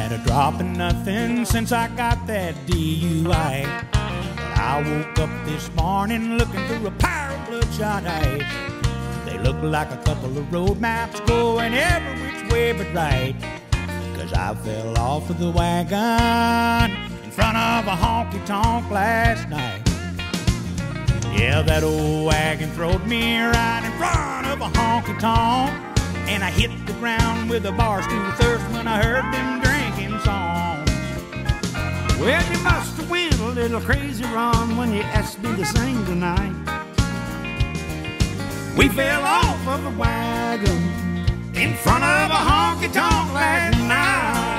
had a drop of nothing since I got that DUI. But I woke up this morning looking through a pair of bloodshot eyes. They look like a couple of road maps going every which way but right. 'Cause I fell off of the wagon in front of a honky-tonk last night. Yeah, that old wagon throwed me right in front of a honky-tonk, and I hit the ground with a bar stool thirst when I heard them drinking songs. Well, you must have went a little crazy, Ron, when you asked me to sing tonight. We fell off of the wagon in front of a honky-tonk last night.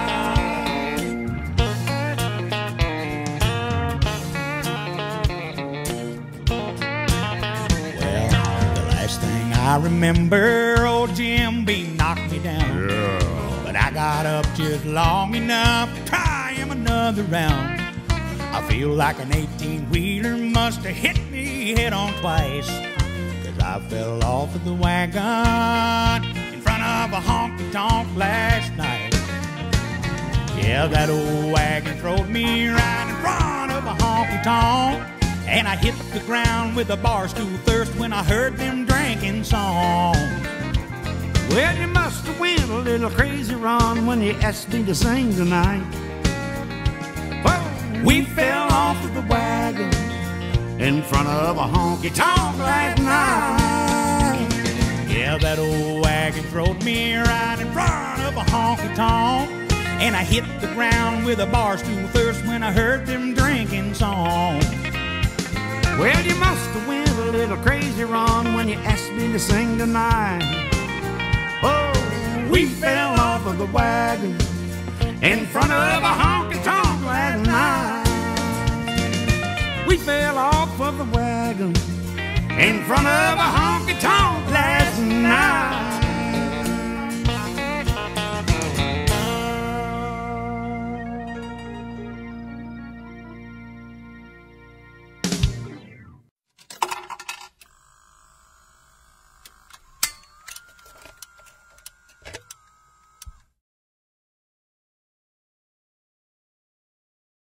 I remember old Jim B knocked me down, but I got up just long enough to try him another round. I feel like an 18-wheeler must have hit me head on twice, 'cause I fell off of the wagon in front of a honky-tonk last night. Yeah, that old wagon throwed me right in front of a honky-tonk, and I hit the ground with a bar stool thirst when I heard them drinking songs. Well, you must have went a little crazy, Ron, when you asked me to sing tonight. Well, we fell off of the wagon in front of a honky-tonk last night. Yeah, that old wagon throwed me right in front of a honky-tonk, and I hit the ground with a bar stool thirst when I heard them drinking songs. Well, you must have went a little crazy, Ron, when you asked me to sing tonight. Oh, we fell off of the wagon in front of a honky-tonk last night. We fell off of the wagon in front of a honky-tonk last night.